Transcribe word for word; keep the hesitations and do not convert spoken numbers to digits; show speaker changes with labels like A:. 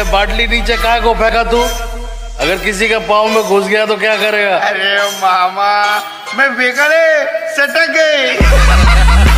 A: ये बाटली नीचे कहाँ को फेंका तू? अगर किसी का पाँव में घुस गया तो क्या करेगा?
B: अरे मामा मैं फेंका रे, सटक गई।